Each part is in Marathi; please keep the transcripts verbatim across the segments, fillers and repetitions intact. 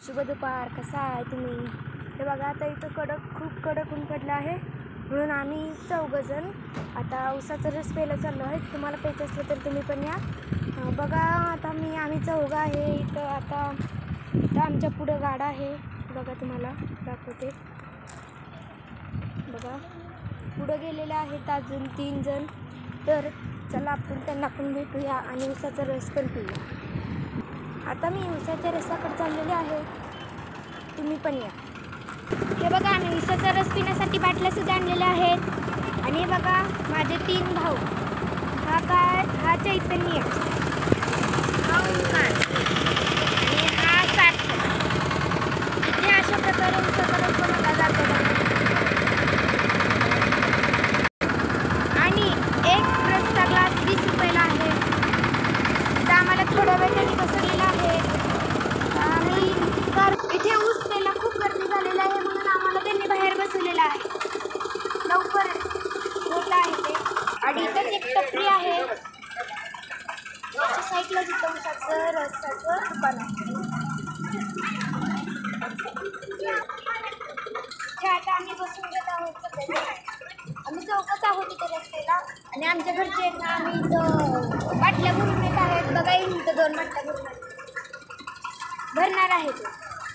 शुभ दुपार. कसा आहे तुम्ही? हे बघा आता इथं कडक खूप कडक ऊन पडलं आहे, म्हणून आम्ही चौघंजण आता उसाचा रस प्यायला चाललो आहे. तुम्हाला प्यायचं असलं तर तुम्ही पण या. बघा आता मी आम्ही चौघं आहे इथं. आता इथं आमच्या पुढं गाडा आहे, बघा तुम्हाला दाखवते. बघा पुढं गेलेले आहेत अजून तीन जण. तर चला आपण त्यांना पण भेटूया आणि उसाचा रस पण पिऊया. आता मी उसाच्या रसाकडे चाललेले आहे, तुम्ही पण या. हे बघा आम्ही उसाचा रस पिण्यासाठी बाटल्यासुद्धा आणलेल्या आहेत. आणि हे बघा माझे तीन भाऊ, हा काय हा चैतन्य, हा ओंकार आणि हा सार्थक. इथे अशा प्रकारे उसाचा रस बनवला जातो बघा. आणि एक रसचा ग्लास वीस रुपयाला आहे. इथं आम्हाला थोड्या वेळाने बसवलेला आहे. आम्ही तर इथे ऊस प्यायला खूप गर्दी झालेली आहे, म्हणून आम्हाला त्यांनी बाहेर बसवलेलं आहे. लवकर होत आहे ते. आणि इथंच एक टपरी आहे, त्याच्या साईडला जिथं उसाचं रसाचं दुकान आहे. इथे आता आम्ही बसून घेत आहोत सगळे. आम्ही चौकच आहोत इथे रस्त्याला. आणि आमच्या घरचे आहेत ना, आम्ही इथं बाटल्या भरून येत आहेत. बघा येईल इथं दोन बाटल्या भरून भरणार आहे ते.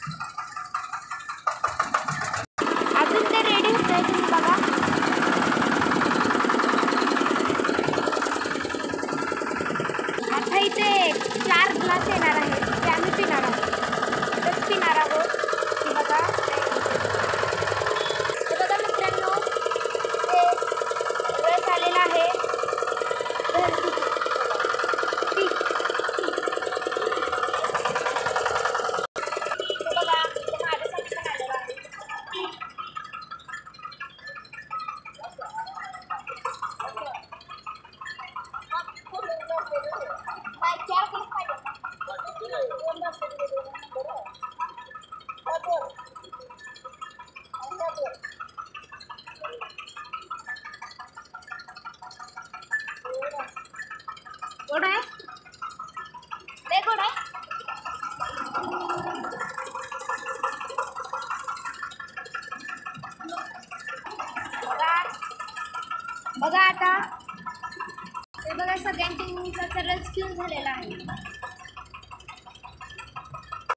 अजून ते रेडी होत आहे, तुम्ही बघा. आता इथे चार ग्लास येणार आहेत, ते आम्ही पिणार आहोत. तसं पिणार आहोत की बघा. ते बघा मित्रांनो, ते रस आलेला आहे. गोड आहे, लय गोड आहे. बघा बघा आता हे बघा सगळ्यांची उसाचा रस पिऊन झालेला आहे.